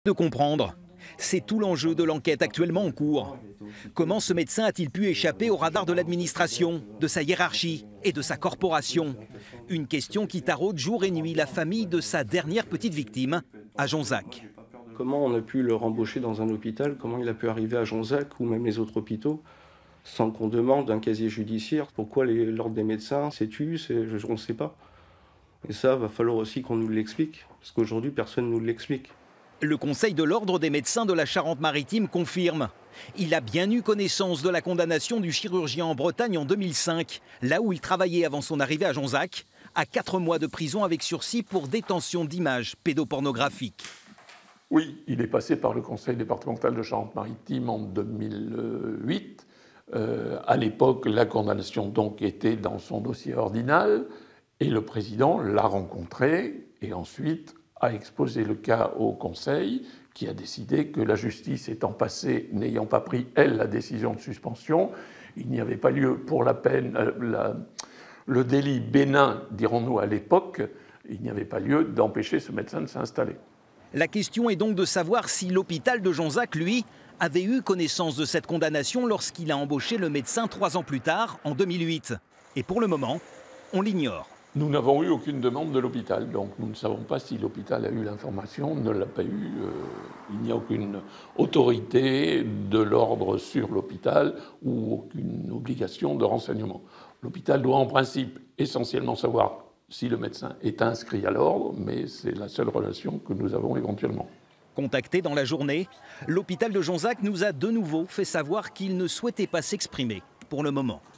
De comprendre. C'est tout l'enjeu de l'enquête actuellement en cours. Comment ce médecin a-t-il pu échapper au radar de l'administration, de sa hiérarchie et de sa corporation? Une question qui taraude jour et nuit la famille de sa dernière petite victime, à Jonzac. Comment on a pu le rembaucher dans un hôpital? Comment il a pu arriver à Jonzac ou même les autres hôpitaux sans qu'on demande un casier judiciaire? Pourquoi l'ordre des médecins s'est tu? On ne sait pas. Et ça, va falloir aussi qu'on nous l'explique, parce qu'aujourd'hui, personne ne nous l'explique. Le Conseil de l'Ordre des médecins de la Charente-Maritime confirme. Il a bien eu connaissance de la condamnation du chirurgien en Bretagne en 2005, là où il travaillait avant son arrivée à Jonzac, à 4 mois de prison avec sursis pour détention d'images pédopornographiques. Oui, il est passé par le Conseil départemental de Charente-Maritime en 2008. À l'époque, la condamnation donc était dans son dossier ordinal et le président l'a rencontré et ensuite a exposé le cas au Conseil qui a décidé que la justice étant passée, n'ayant pas pris, elle, la décision de suspension, il n'y avait pas lieu pour la peine, le délit bénin, dirons-nous à l'époque, il n'y avait pas lieu d'empêcher ce médecin de s'installer. La question est donc de savoir si l'hôpital de Jonzac, lui, avait eu connaissance de cette condamnation lorsqu'il a embauché le médecin 3 ans plus tard, en 2008. Et pour le moment, on l'ignore. Nous n'avons eu aucune demande de l'hôpital, donc nous ne savons pas si l'hôpital a eu l'information, ne l'a pas eu. Il n'y a aucune autorité de l'ordre sur l'hôpital ou aucune obligation de renseignement. L'hôpital doit en principe essentiellement savoir si le médecin est inscrit à l'ordre, mais c'est la seule relation que nous avons éventuellement. Contacté dans la journée, l'hôpital de Jonzac nous a de nouveau fait savoir qu'il ne souhaitait pas s'exprimer pour le moment.